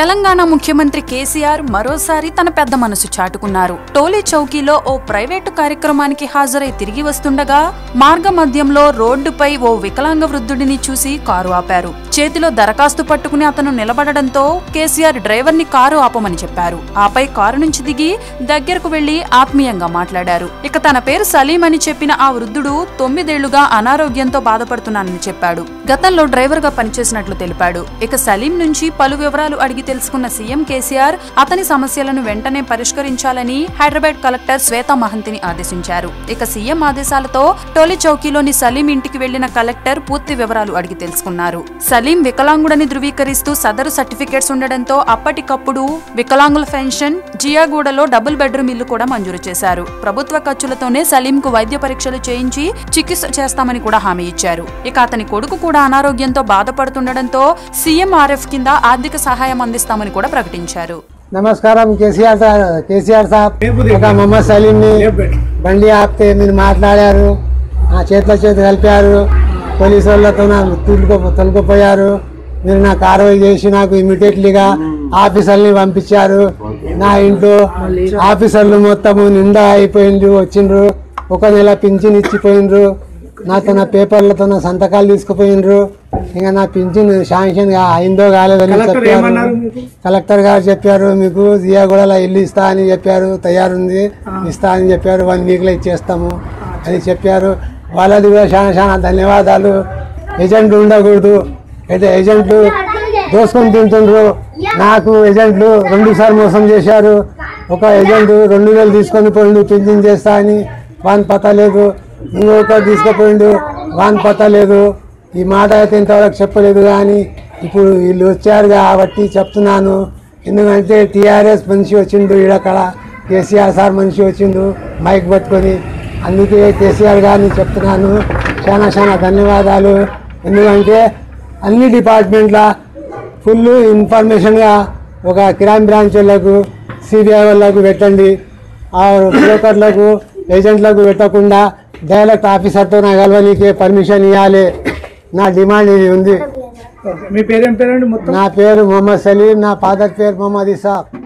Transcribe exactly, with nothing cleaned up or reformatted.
తెలంగాణ ముఖ్యమంత్రి కేసీఆర్ మరోసారి తన పెద్ద మనసు చాటుకున్నారు. టోలీ చౌకీలో ఓ ప్రైవేటు కార్యక్రమానికి హాజరై తిరిగి వస్తుండగా మార్గ మధ్యంలో రోడ్డుపై ఓ వికలాంగ వృద్ధుడిని చూసి కారు ఆపారు. చేతిలో దరఖాస్తు పట్టుకుని అతను నిలబడడంతో కేసీఆర్ డ్రైవర్ ని కారు ఆపమని చెప్పారు. ఆపై కారు నుంచి దిగి దగ్గరకు వెళ్లి ఆత్మీయంగా మాట్లాడారు. ఇక తన పేరు సలీం అని చెప్పిన ఆ వృద్ధుడు తొమ్మిదేళ్లుగా అనారోగ్యంతో బాధపడుతున్నానని చెప్పాడు. గతంలో డ్రైవర్ గా పనిచేసినట్లు తెలిపాడు. ఇక సలీం నుంచి పలు వివరాలు అడిగి తెలుసుకున్న సీఎం కేసీఆర్ అతని సమస్యలను వెంటనే పరిష్కరించాలని హైదరాబాద్ కలెక్టర్ శ్వేతా మహంతిని ఆదేశించారు. ఇక సీఎం ఆదేశాలతో టోలీ చౌకీలోని సలీం ఇంటికి వెళ్లిన కలెక్టర్ పూర్తి వివరాలు అడిగి తెలుసుకున్నారు. సలీం వికలాంగుడని ధృవీకరిస్తూ సదరు సర్టిఫికేట్స్ ఉండడంతో అప్పటికప్పుడు వికలాంగుల పెన్షన్ జియాగూడలో డబుల్ బెడ్రూమ్ ఇల్లు కూడా మంజూరు చేశారు. ప్రభుత్వ ఖర్చులతోనే సలీం కు వైద్య పరీక్షలు చేయించి చికిత్స చేస్తామని కూడా హామీ ఇచ్చారు. ఇక అతని కొడుకు కూడా అనారోగ్యంతో బాధపడుతుండడంతో సీఎంఆర్ఎఫ్ కింద ఆర్థిక సహాయం అందిస్తామని కూడా ప్రకటించారు. నమస్కారం కేసీఆర్ సార్ కేసీఆర్ సాబ్ మొహమ్మద్ సలీం ని బండి ఆపితే మీరు మాట్లాడారు, నా చేతుల చేతి కలిపారు, పోలీసు వాళ్ళతో తొలుకు తొలుకుపోయారు. మీరు నా కార్యవాయి చేసి నాకు ఇమీడియట్లీగా ఆఫీసర్ని పంపించారు. నా ఇంట్లో ఆఫీసర్లు మొత్తము నిండా అయిపోయిండ్రు, వచ్చిండ్రు. ఒక నెల పింఛన్ ఇచ్చిపోయిండ్రు. నాతో నా పేపర్లతో నా సంతకాలు తీసుకుపోయిండ్రు. ఇంకా నా పింఛన్ శాంక్షన్ అయిందో కాలేదని చెప్పారు. కలెక్టర్ గారు చెప్పారు, మీకు జియాగూడలో ఇల్లు ఇస్తా అని చెప్పారు, తయారుంది ఇస్తా అని చెప్పారు, వన్ వీక్లో ఇచ్చేస్తాము అని చెప్పారు. వాళ్ళది కూడా చాలా చాలా ధన్యవాదాలు. ఏజెంట్లు ఉండకూడదు, అయితే ఏజెంట్లు దోసుకొని తింటుండ్రు. నాకు ఏజెంట్లు రెండు సార్లు మోసం చేశారు. ఒక ఏజెంట్ రెండు వేలు తీసుకొని పోయిండు పింఛన్ చేస్తా అని, వాన్ పతా లేదు. ఇంకొకరు తీసుకుపోయిండు, వాన్ పతా లేదు. ఈ మాట అయితే ఇంతవరకు చెప్పలేదు, కానీ ఇప్పుడు వీళ్ళు వచ్చారు కాబట్టి చెప్తున్నాను. ఎందుకంటే టీఆర్ఎస్ మనిషి వచ్చిండు, ఈడక్కడ కేసీఆర్ సార్ మనిషి వచ్చిండు మైక్ పట్టుకొని. అందుకే కేసీఆర్ గారిని చెప్తున్నాను, చాలా చాలా ధన్యవాదాలు. ఎందుకంటే అన్ని డిపార్ట్మెంట్ల ఫుల్ ఇన్ఫర్మేషన్గా ఒక క్రైమ్ బ్రాంచ్ వాళ్ళకు, సిబిఐ వాళ్ళకు పెట్టండి. ఆ బ్రోకర్లకు ఏజెంట్లకు పెట్టకుండా డైరెక్ట్ ఆఫీసర్తో నా కలవనీకే పర్మిషన్ ఇవ్వాలి. నా డిమాండ్ ఇది ఉంది. మీ పేరు ఏం పేరండి? నా పేరు మొహమ్మద్ సలీం, నా ఫాదర్ పేరు మొహమ్మద్ ఇసాక్.